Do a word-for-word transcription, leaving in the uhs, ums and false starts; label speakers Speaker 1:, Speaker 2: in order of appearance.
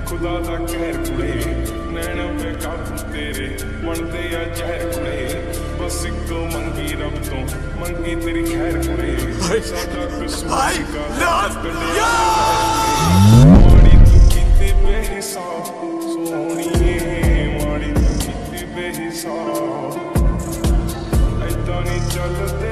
Speaker 1: खुदा दा कहर कुड़े नैना पे काबू तेरे बनते आ जहर कुड़े बस एक मंगी रब तो मंगी तेरी खैर कुड़े साडा किस्मत का माड़ी तू कीते बेहिसाब सोहणीए माड़ी तू कीते बेहिसाब ऐदां नहीं चलदा